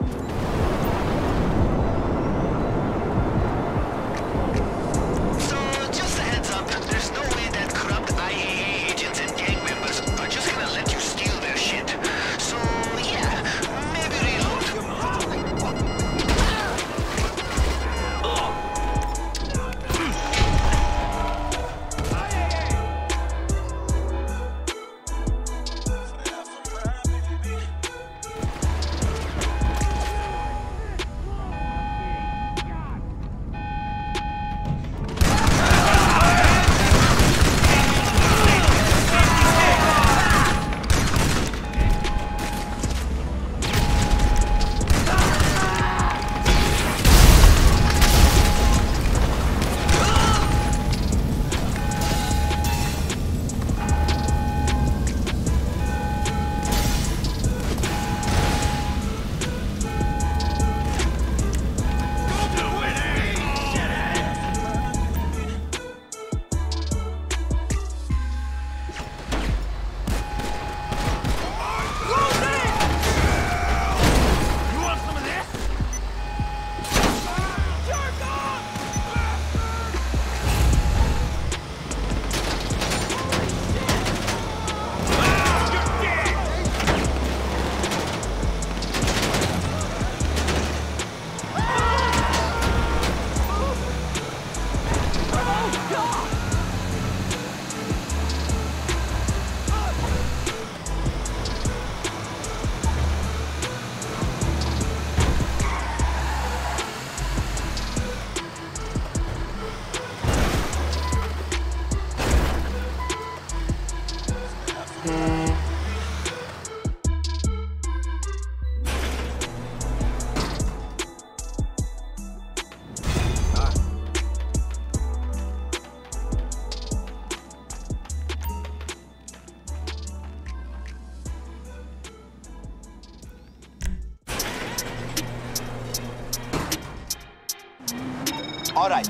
All right.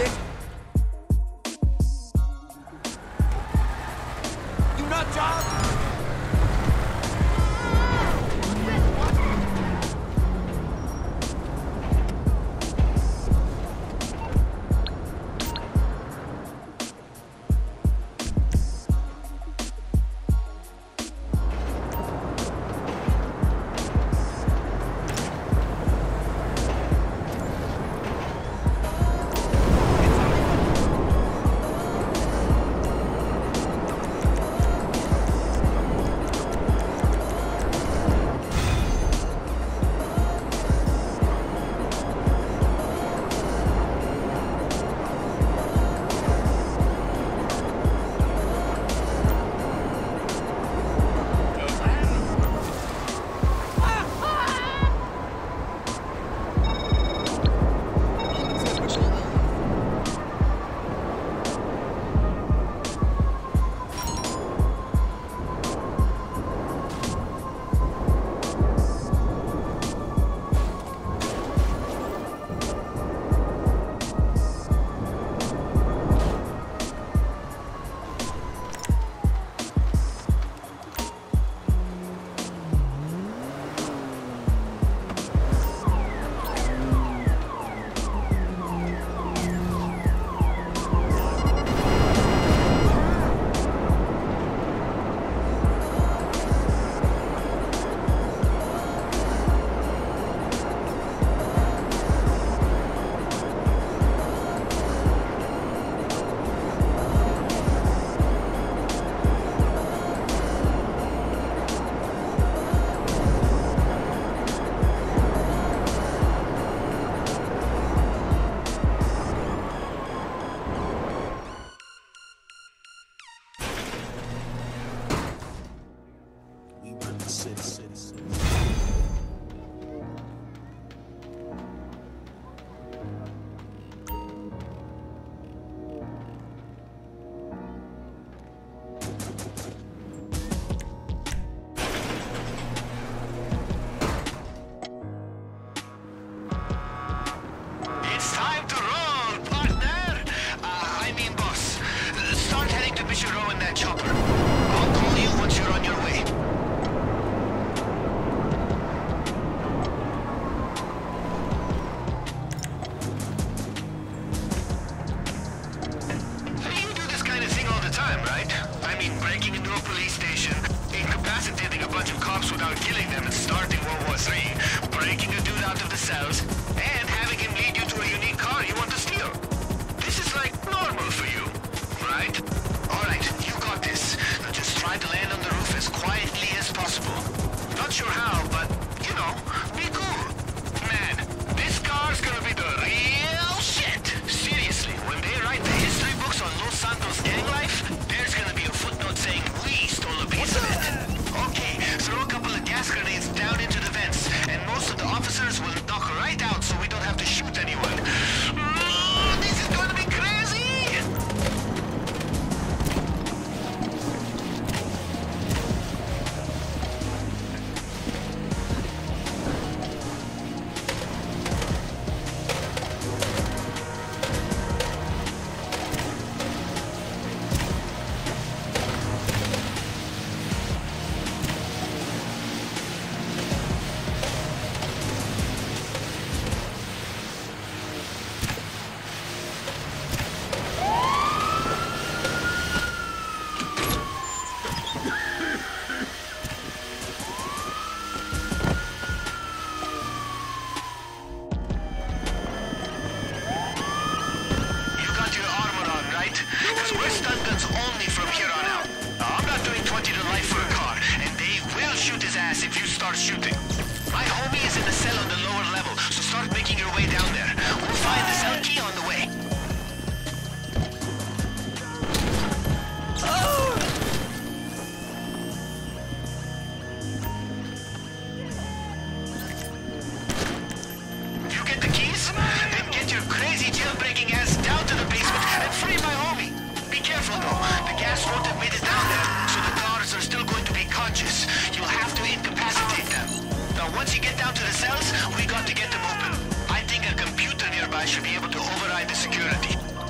Moving. You nut job! cells, we got to get them open. I think a computer nearby should be able to override the security.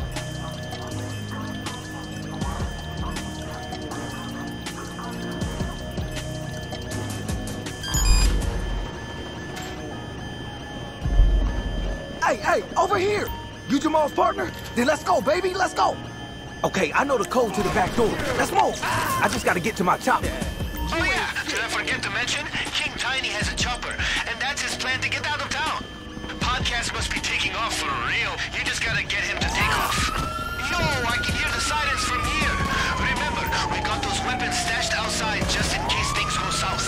over here. You Jamal's partner? Then let's go, baby, let's go. Okay, I know the code to the back door. Let's move. I just gotta get to my chopper. Oh yeah, did I forget to mention? King Tiny has a chopper, and that's his plan to get out of town. Podcast must be taking off for real. You just gotta get him to take off. Yo, I can hear the sirens from here. Remember, we got those weapons stashed outside just in case things go south.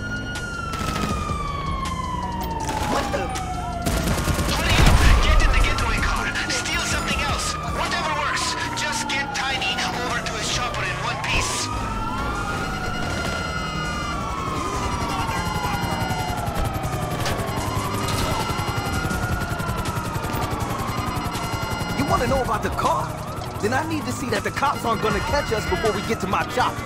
What the? Hurry up! Get in the getaway car. Steal something else. Whatever works. Just get Tiny over to his chopper in one piece. You wanna know about the car? Then I need to see that the cops aren't gonna catch us before we get to my chopper.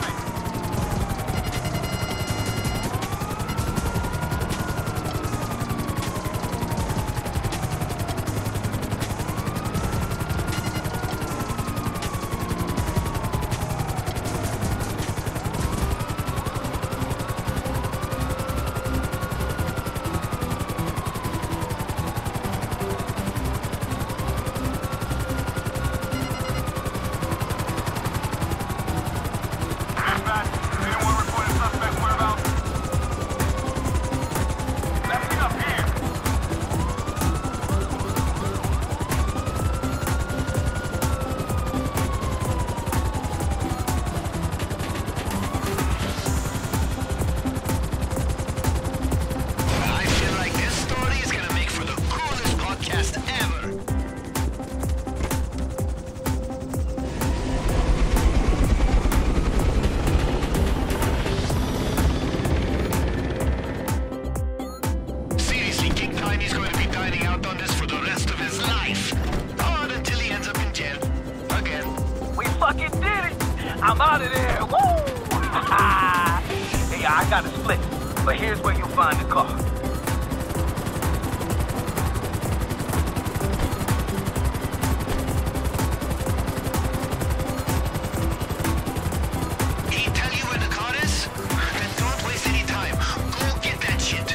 I'm out of there. Woo! Yeah, I got a split, but here's where you'll find the car. He tell you where the car is? Then don't waste any time. Go get that shit.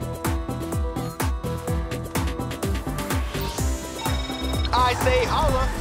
I say holla.